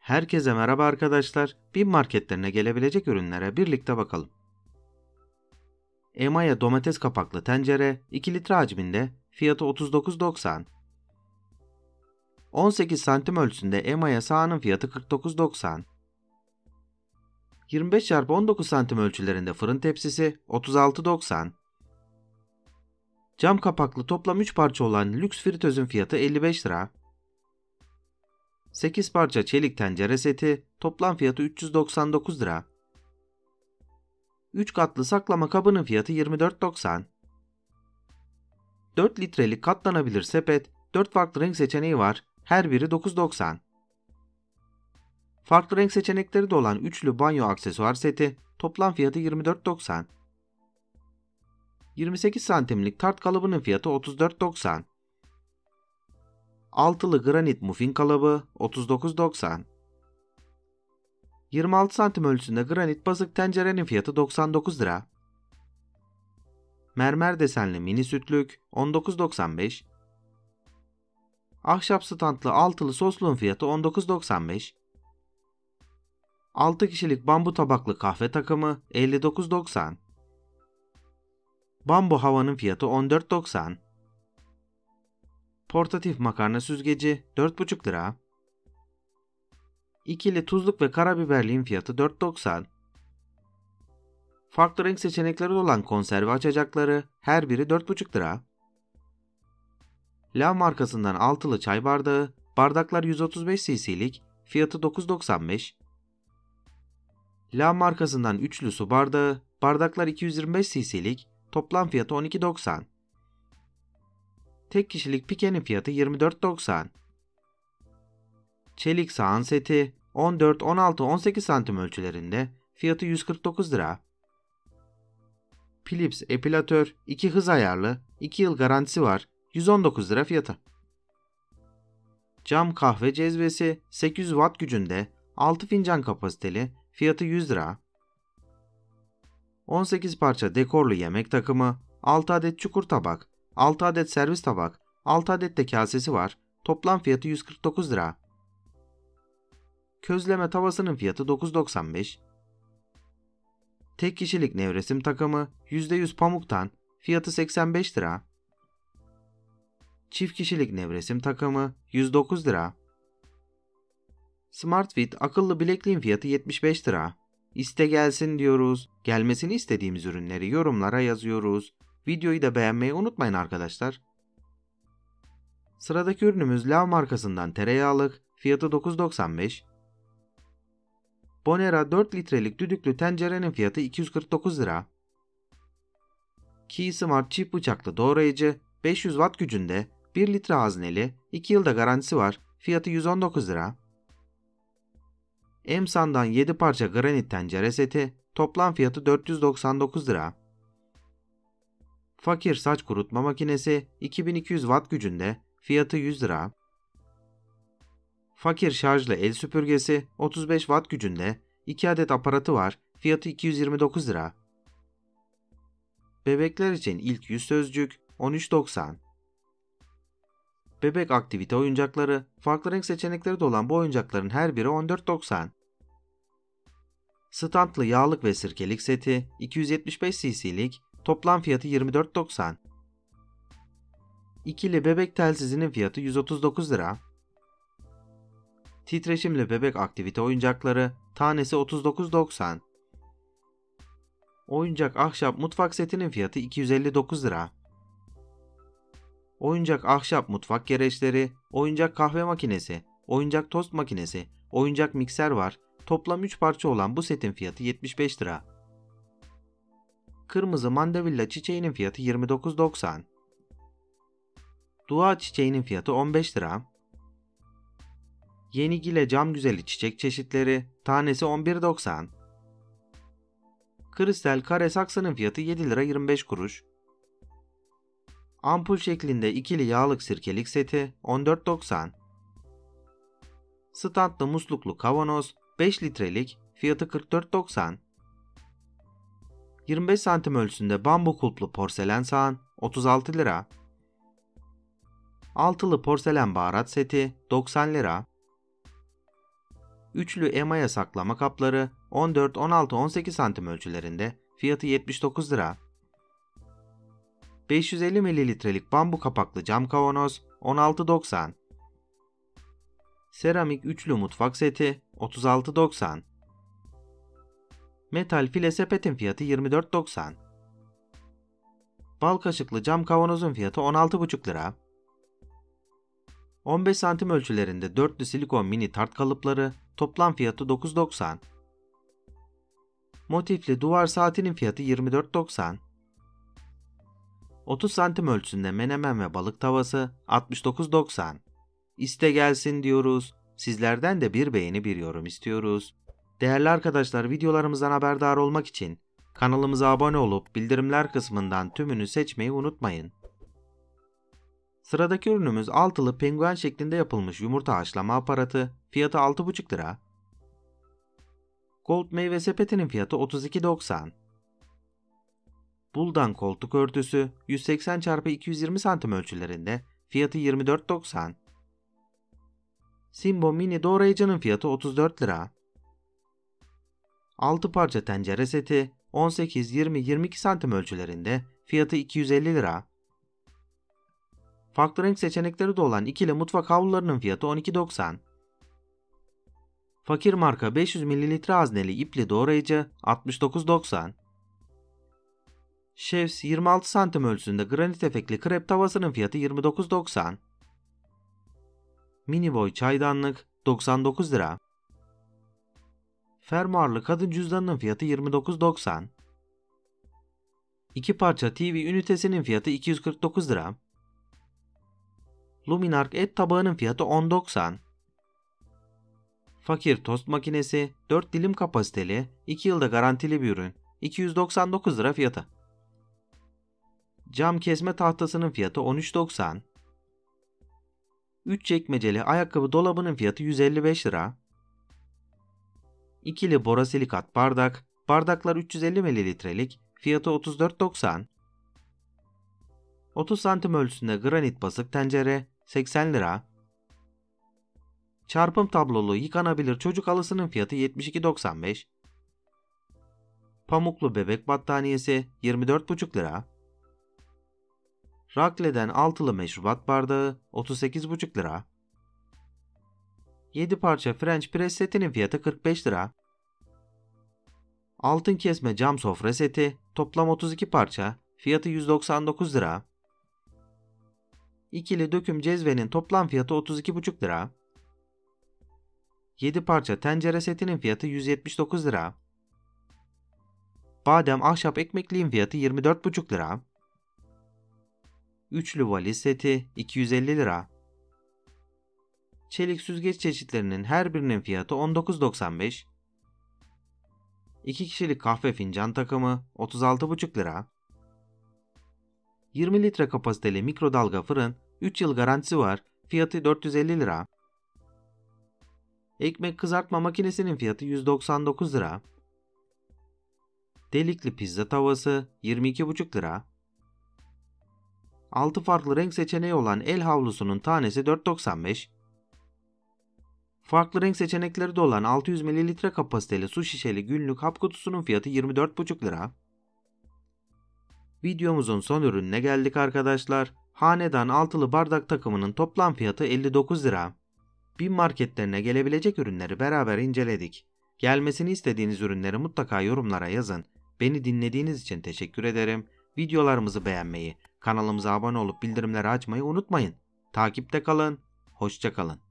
Herkese merhaba arkadaşlar. BİM marketlerine gelebilecek ürünlere birlikte bakalım. Emaya domates kapaklı tencere 2 litre hacminde, fiyatı 39,90. 18 santim ölçüsünde Emaya sahanın fiyatı 49,90. 25x19 santim ölçülerinde fırın tepsisi 36,90. Cam kapaklı toplam 3 parça olan lüks fritözün fiyatı 55 lira. 8 parça çelik tencere seti toplam fiyatı 399 lira. 3 katlı saklama kabının fiyatı 24,90. 4 litrelik katlanabilir sepet, 4 farklı renk seçeneği var, her biri 9,90. Farklı renk seçenekleri de olan üçlü banyo aksesuar seti toplam fiyatı 24,90. 28 santimlik tart kalıbının fiyatı 34,90. Altılı granit muffin kalıbı 39,90. 26 santim ölçüsünde granit basık tencerenin fiyatı 99 lira. Mermer desenli mini sütlük 19,95. Ahşap standlı altılı sosluğun fiyatı 19,95. 6 kişilik bambu tabaklı kahve takımı 59,90. Bambu havanın fiyatı 14,90. Portatif makarna süzgeci 4,5 lira. İkili tuzluk ve karabiberliğin fiyatı 4,90. Farklı renk seçenekleri olan konserve açacakları her biri 4,5 lira. Lav markasından altılı çay bardağı, bardaklar 135 cc'lik, fiyatı 9,95. Lav markasından üçlü su bardağı, bardaklar 225 cc'lik, toplam fiyatı 12,90. Tek kişilik pikenin fiyatı 24,90. Çelik sahan seti 14, 16, 18 santim ölçülerinde, fiyatı 149 lira. Philips epilatör 2 hız ayarlı, 2 yıl garantisi var, 119 lira fiyatı. Cam kahve cezvesi 800 watt gücünde, 6 fincan kapasiteli, fiyatı 100 lira. 18 parça dekorlu yemek takımı, 6 adet çukur tabak, 6 adet servis tabak, 6 adet de kasesi var, toplam fiyatı 149 lira. Közleme tavasının fiyatı 9,95. Tek kişilik nevresim takımı %100 pamuktan, fiyatı 85 lira. Çift kişilik nevresim takımı 109 lira. SmartFit akıllı bilekliğin fiyatı 75 lira. İste gelsin diyoruz. Gelmesini istediğimiz ürünleri yorumlara yazıyoruz. Videoyu da beğenmeyi unutmayın arkadaşlar. Sıradaki ürünümüz Lav markasından tereyağlık, fiyatı 9,95. Bonera 4 litrelik düdüklü tencerenin fiyatı 249 lira. Key Smart çift bıçaklı doğrayıcı 500 watt gücünde, 1 litre hazneli, 2 yılda garantisi var, fiyatı 119 lira. Emsan'dan 7 parça granit tencere seti, toplam fiyatı 499 lira. Fakir saç kurutma makinesi 2200 watt gücünde, fiyatı 100 lira. Fakir şarjlı el süpürgesi 35 watt gücünde, 2 adet aparatı var, fiyatı 229 lira. Bebekler için ilk yüz sözcük 13,90. Bebek aktivite oyuncakları, farklı renk seçenekleri de olan bu oyuncakların her biri 14,90. Standlı yağlık ve sirkelik seti 275 cc'lik, toplam fiyatı 24,90. İkili bebek telsizinin fiyatı 139 lira. Titreşimli bebek aktivite oyuncakları tanesi 39,90. Oyuncak ahşap mutfak setinin fiyatı 259 lira. Oyuncak ahşap mutfak gereçleri, oyuncak kahve makinesi, oyuncak tost makinesi, oyuncak mikser var. Toplam 3 parça olan bu setin fiyatı 75 lira. Kırmızı mandevilla çiçeğinin fiyatı 29,90. Dua çiçeğinin fiyatı 15 lira. Yenigile cam güzeli çiçek çeşitleri tanesi 11,90. Kristal kare saksının fiyatı 7 lira 25 kuruş. Ampul şeklinde ikili yağlık sirkelik seti 14,90. Standlı musluklu kavanoz 5 litrelik, fiyatı 44,90. 25 santim ölçüsünde bambu kulplu porselen sahan 36 lira. Altılı porselen baharat seti 90 lira. Üçlü emaye saklama kapları 14, 16, 18 santim ölçülerinde, fiyatı 79 lira. 550 mililitrelik bambu kapaklı cam kavanoz 16,90. Seramik üçlü mutfak seti 36,90. Metal file sepetin fiyatı 24,90. Bal kaşıklı cam kavanozun fiyatı 16,5 lira. 15 santim ölçülerinde dörtlü silikon mini tart kalıpları toplam fiyatı 9,90. Motifli duvar saatinin fiyatı 24,90. 30 santim ölçüsünde menemen ve balık tavası 69,90. İste gelsin diyoruz. Sizlerden de bir beğeni bir yorum istiyoruz. Değerli arkadaşlar, videolarımızdan haberdar olmak için kanalımıza abone olup bildirimler kısmından tümünü seçmeyi unutmayın. Sıradaki ürünümüz altılı penguen şeklinde yapılmış yumurta haşlama aparatı, fiyatı 6,5 lira. Gold meyve sepetinin fiyatı 32,90. Buldan koltuk örtüsü 180 x 220 cm ölçülerinde, fiyatı 24,90. Simbo mini doğrayıcının fiyatı 34 lira. 6 parça tencere seti 18, 20, 22 cm ölçülerinde, fiyatı 250 lira. Farklı renk seçenekleri de olan ikili mutfak havlularının fiyatı 12,90. Fakir marka 500 ml hazneli ipli doğrayıcı 69,90. Chefs 26 santim ölçüsünde granit efektli krep tavasının fiyatı 29,90. Mini boy çaydanlık 99 lira. Fermuarlı kadın cüzdanının fiyatı 29,90. 2 parça TV ünitesinin fiyatı 249 lira. Luminark et tabağının fiyatı 10,90. Fakir tost makinesi 4 dilim kapasiteli, 2 yılda garantili bir ürün, 299 lira fiyatı. Cam kesme tahtasının fiyatı 13,90. 3 çekmeceli ayakkabı dolabının fiyatı 155 lira. İkili borosilikat bardak, bardaklar 350 mililitrelik, fiyatı 34,90. 30 santim ölçüsünde granit basık tencere 80 lira. Çarpım tablolu yıkanabilir çocuk halısının fiyatı 72,95. Pamuklu bebek battaniyesi 24,5 lira. Rakle'den altılı meşrubat bardağı 38,5 lira. 7 parça French press setinin fiyatı 45 lira. Altın kesme cam sofra seti toplam 32 parça, fiyatı 199 lira. İkili döküm cezvenin toplam fiyatı 32,5 lira. 7 parça tencere setinin fiyatı 179 lira. Badem ahşap ekmekliğin fiyatı 24,5 lira. Üçlü valiz seti 250 lira. Çelik süzgeç çeşitlerinin her birinin fiyatı 19,95. 2 kişilik kahve fincan takımı 36,5 lira. 20 litre kapasiteli mikrodalga fırın 3 yıl garantisi var, fiyatı 450 lira. Ekmek kızartma makinesinin fiyatı 199 lira. Delikli pizza tavası 22,5 lira. 6 farklı renk seçeneği olan el havlusunun tanesi 4,95. Farklı renk seçenekleri de olan 600 ml kapasiteli su şişeli günlük hap kutusunun fiyatı 24,5 lira. Videomuzun son ürününe geldik arkadaşlar. Hanedan altılı bardak takımının toplam fiyatı 59 lira. BİM marketlerine gelebilecek ürünleri beraber inceledik. Gelmesini istediğiniz ürünleri mutlaka yorumlara yazın. Beni dinlediğiniz için teşekkür ederim. Videolarımızı beğenmeyi, kanalımıza abone olup bildirimleri açmayı unutmayın. Takipte kalın, hoşça kalın.